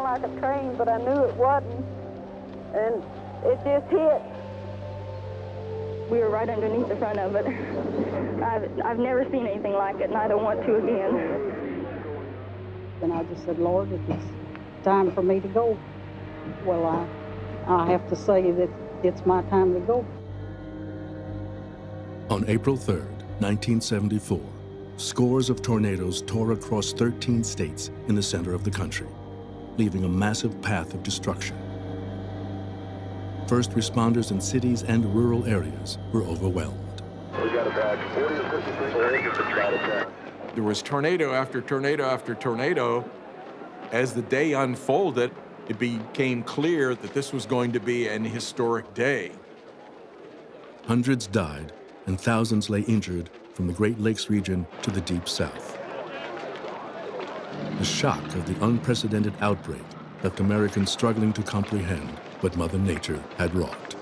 like a train, but I knew it wasn't. And it just hit. We were right underneath the front of it. I've never seen anything like it, and I don't want to again. And I just said, Lord, if it's time for me to go, well, I have to say that it's my time to go. On April 3rd, 1974, scores of tornadoes tore across 13 states in the center of the country, leaving a massive path of destruction. First responders in cities and rural areas were overwhelmed. We got about 40 or 50 people. There was tornado after tornado after tornado. As the day unfolded, it became clear that this was going to be an historic day. Hundreds died and thousands lay injured from the Great Lakes region to the Deep South. The shock of the unprecedented outbreak left Americans struggling to comprehend what Mother Nature had wrought.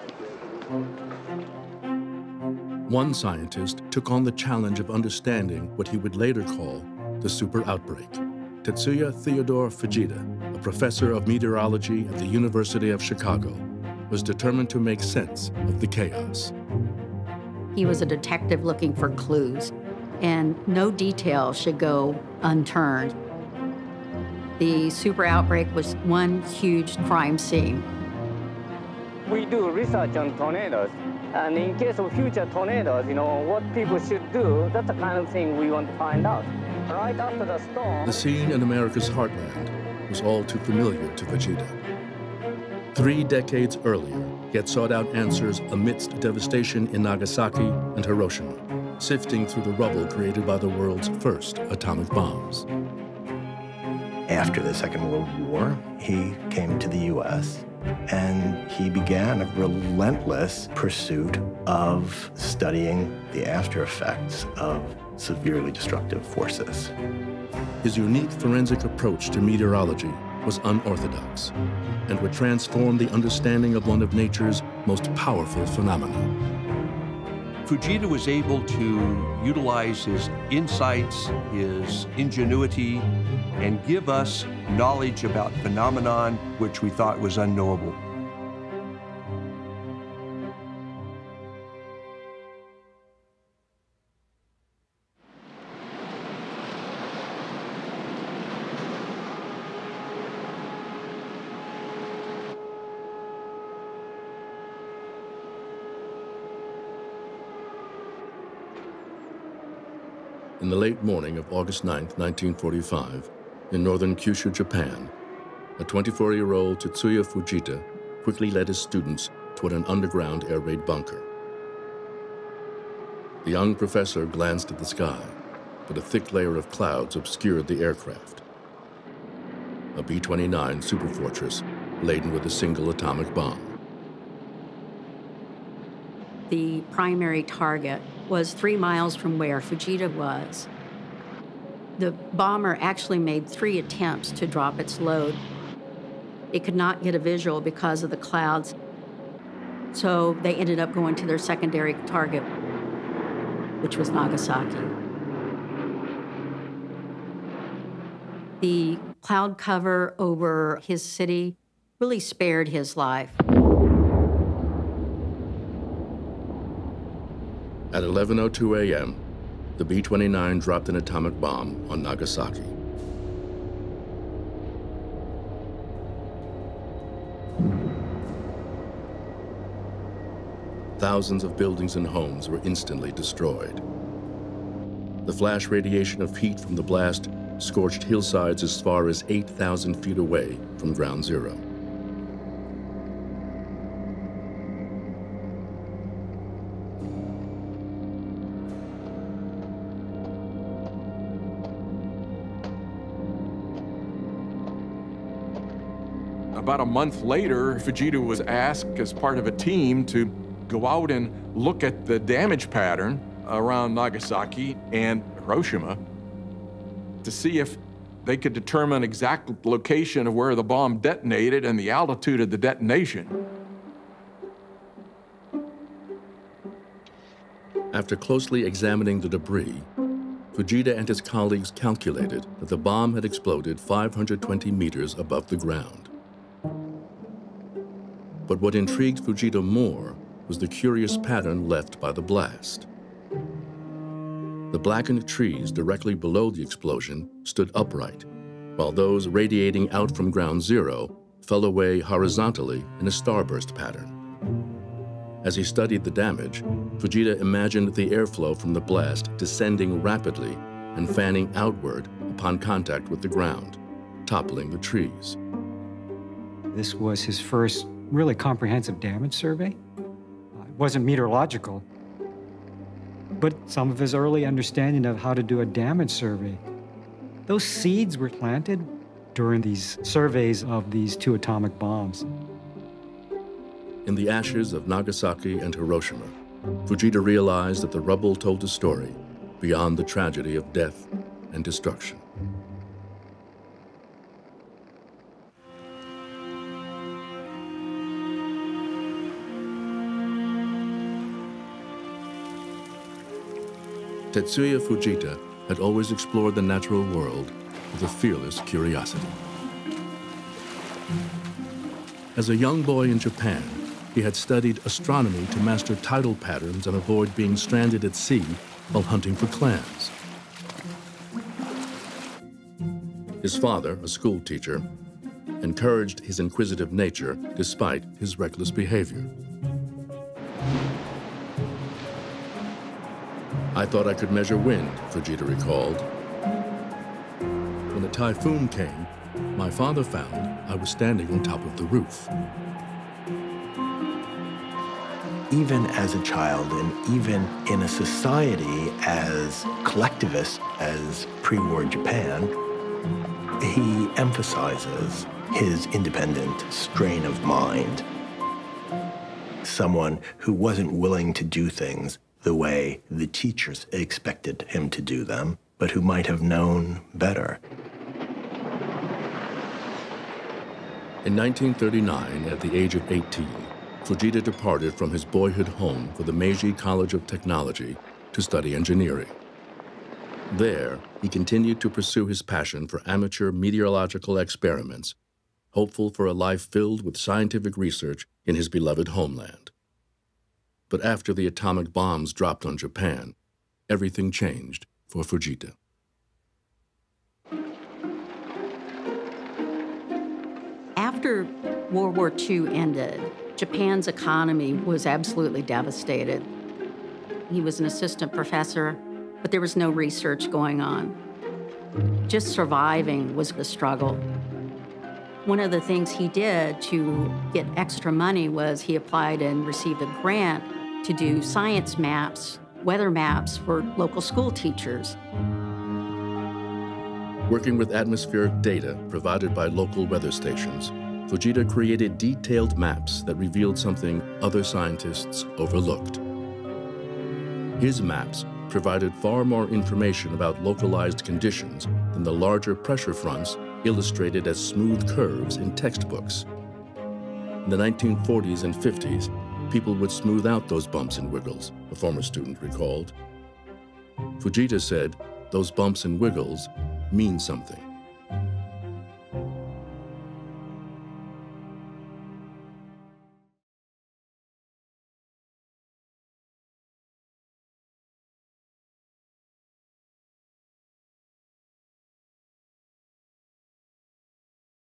One scientist took on the challenge of understanding what he would later call the Super Outbreak. Tetsuya Theodore Fujita, a professor of meteorology at the University of Chicago, was determined to make sense of the chaos. He was a detective looking for clues, and no detail should go unturned. The Super Outbreak was one huge crime scene. We do research on tornadoes, and in case of future tornadoes, what people should do, that's the kind of thing we want to find out. Right after the storm... The scene in America's heartland was all too familiar to Fujita. 3 decades earlier, he had sought out answers amidst devastation in Nagasaki and Hiroshima, sifting through the rubble created by the world's first atomic bombs. After the Second World War, he came to the U.S. and he began a relentless pursuit of studying the after effects of severely destructive forces. His unique forensic approach to meteorology was unorthodox and would transform the understanding of one of nature's most powerful phenomena. Fujita was able to utilize his insights, his ingenuity, and give us knowledge about phenomenon which we thought was unknowable. In the late morning of August 9, 1945, in northern Kyushu, Japan, a 24-year-old Tetsuya Fujita quickly led his students toward an underground air raid bunker. The young professor glanced at the sky, but a thick layer of clouds obscured the aircraft. A B-29 superfortress laden with a single atomic bomb. The primary target was 3 miles from where Fujita was. The bomber actually made 3 attempts to drop its load. It could not get a visual because of the clouds, so they ended up going to their secondary target, which was Nagasaki. The cloud cover over his city really spared his life. At 11:02 a.m., the B-29 dropped an atomic bomb on Nagasaki. Thousands of buildings and homes were instantly destroyed. The flash radiation of heat from the blast scorched hillsides as far as 8,000 feet away from ground zero. About a month later, Fujita was asked as part of a team to go out and look at the damage pattern around Nagasaki and Hiroshima to see if they could determine exact location of where the bomb detonated and the altitude of the detonation. After closely examining the debris, Fujita and his colleagues calculated that the bomb had exploded 520 meters above the ground. But what intrigued Fujita more was the curious pattern left by the blast. The blackened trees directly below the explosion stood upright, while those radiating out from ground zero fell away horizontally in a starburst pattern. As he studied the damage, Fujita imagined the airflow from the blast descending rapidly and fanning outward upon contact with the ground, toppling the trees. This was his first really comprehensive damage survey. It wasn't meteorological, but some of his early understanding of how to do a damage survey. Those seeds were planted during these surveys of these two atomic bombs. In the ashes of Nagasaki and Hiroshima, Fujita realized that the rubble told a story beyond the tragedy of death and destruction. Tetsuya Fujita had always explored the natural world with a fearless curiosity. As a young boy in Japan, he had studied astronomy to master tidal patterns and avoid being stranded at sea while hunting for clams. His father, a school teacher, encouraged his inquisitive nature despite his reckless behavior. "I thought I could measure wind," Fujita recalled. "When a typhoon came, my father found I was standing on top of the roof." Even as a child, and even in a society as collectivist as pre-war Japan, he emphasizes his independent strain of mind. Someone who wasn't willing to do things the way the teachers expected him to do them, but who might have known better. In 1939, at the age of 18, Fujita departed from his boyhood home for the Meiji College of Technology to study engineering. There, he continued to pursue his passion for amateur meteorological experiments, hopeful for a life filled with scientific research in his beloved homeland. But after the atomic bombs dropped on Japan, everything changed for Fujita. After World War II ended, Japan's economy was absolutely devastated. He was an assistant professor, but there was no research going on. Just surviving was the struggle. One of the things he did to get extra money was he applied and received a grant to do science maps, weather maps for local school teachers. Working with atmospheric data provided by local weather stations, Fujita created detailed maps that revealed something other scientists overlooked. His maps provided far more information about localized conditions than the larger pressure fronts illustrated as smooth curves in textbooks. In the 1940s and 50s, people would smooth out those bumps and wiggles, a former student recalled. Fujita said, "Those bumps and wiggles mean something."